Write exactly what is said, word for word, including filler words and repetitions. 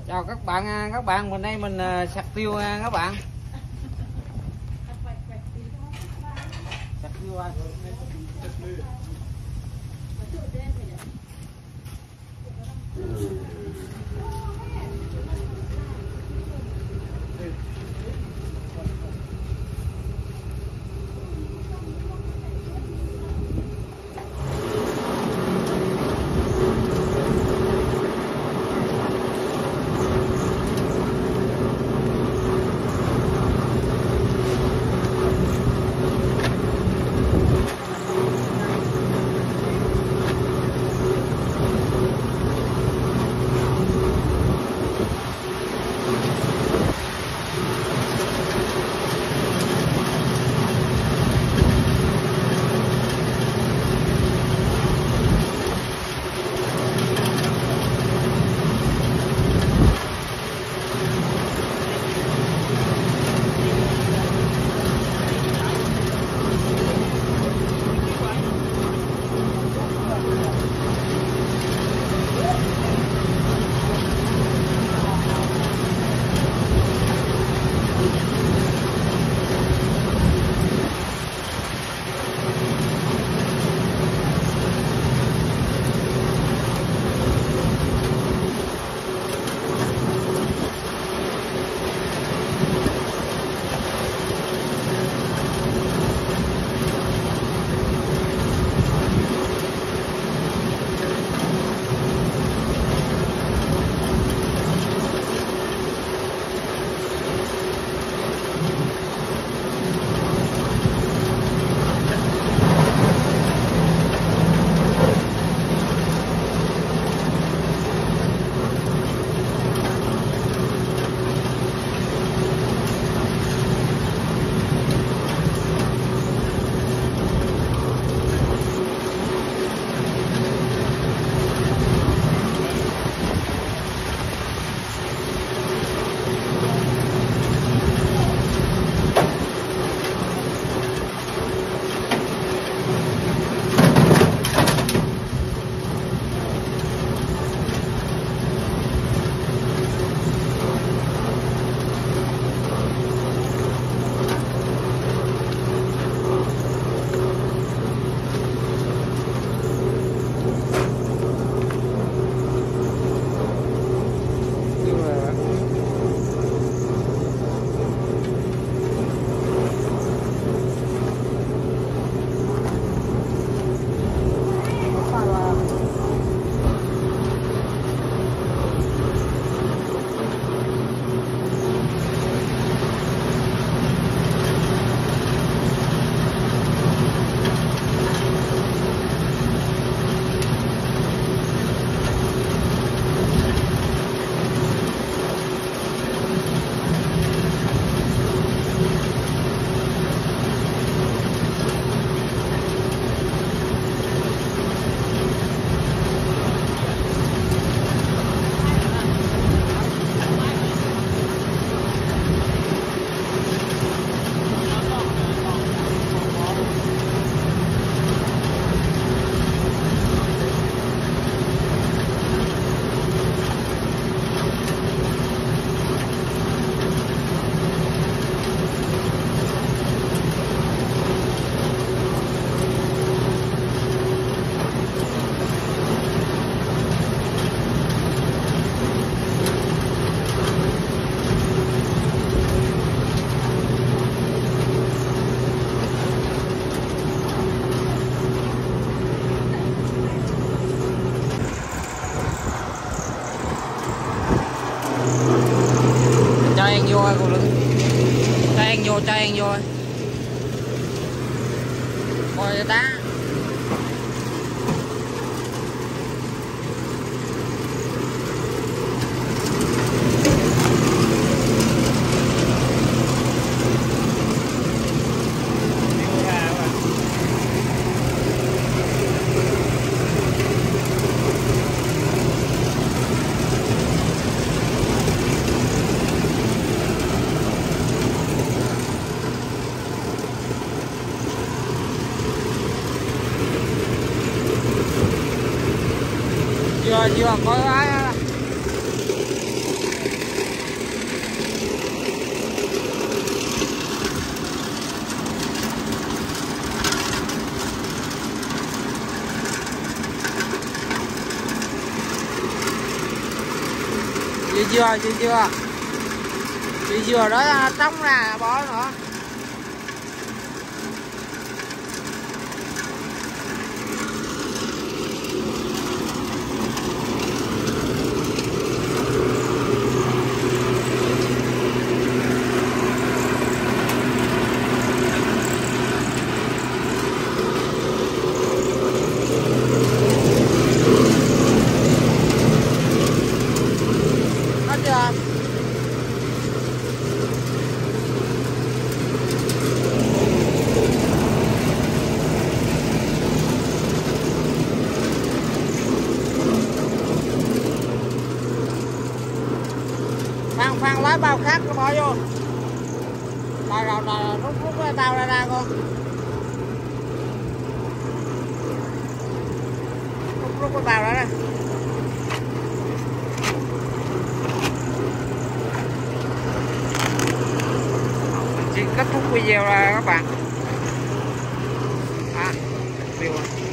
Chào các bạn, các bạn mình đây mình sạc tiêu các bạn. Sạc tiêu à. vô cho ăn vô coi tá. Chưa chưa có ai Chị dừa, chị dừa. Chị dừa đó trống ra bỏ nữa. Hết chưa? Khoan khoan lấy bao khác nó bỏ vô. Rồi rồi rồi rút rút cái bao ra ra con. Rút rút cái bao ra ra. Xin kết thúc video là các bạn. À, video.